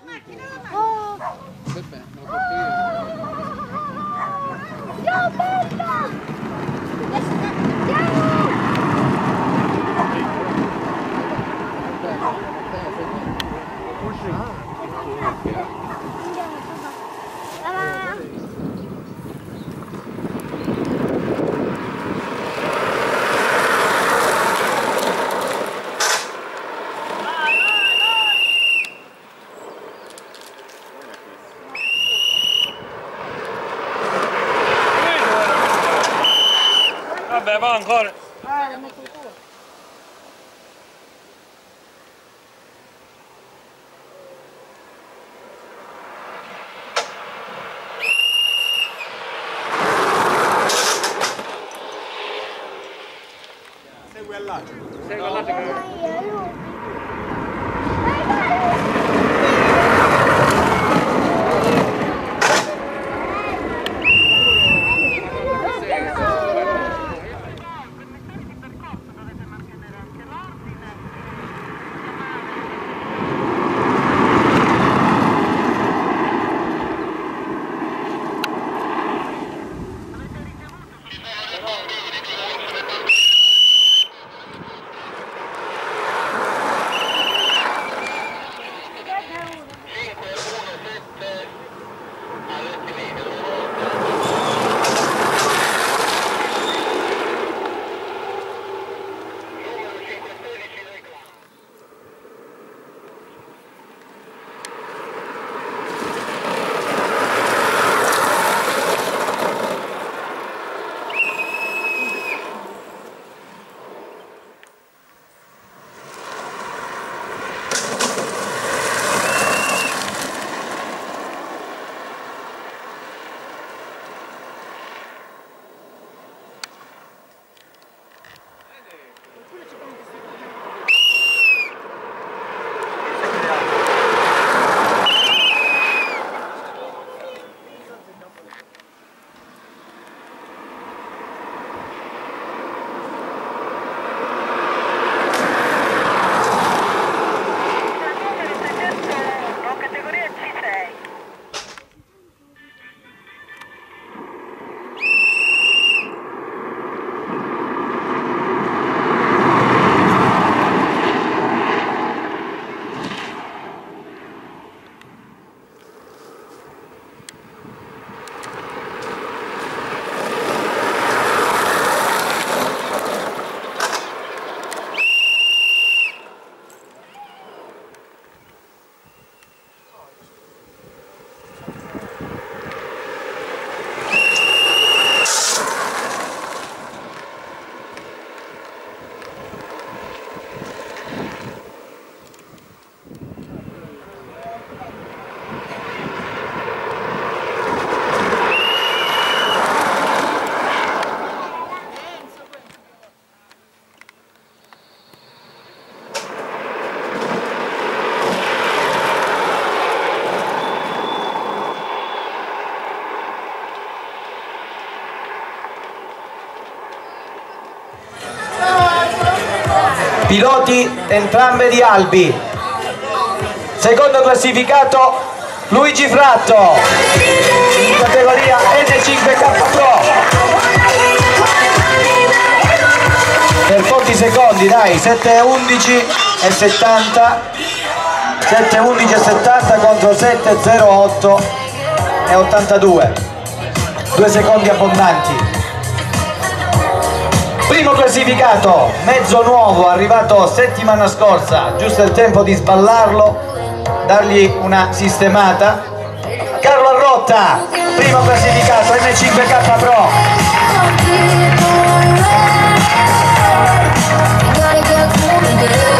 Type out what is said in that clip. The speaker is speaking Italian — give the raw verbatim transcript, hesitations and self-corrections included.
Oh. Pepe, lo porto io. Ciao bella! Vabbè, va ancora. Ah, la metto tu. Segui all'altro. Segui all'altro che... Piloti entrambe di Albi. Secondo classificato Luigi Fratto in categoria N cinque K Pro. Per pochi secondi, dai, sette undici e settanta, sette undici e settanta contro sette zero otto e ottantadue. Due secondi abbondanti. Primo classificato, mezzo nuovo, arrivato settimana scorsa, giusto il tempo di sballarlo, dargli una sistemata. Carlo Arrotta, primo classificato, N cinque K Pro.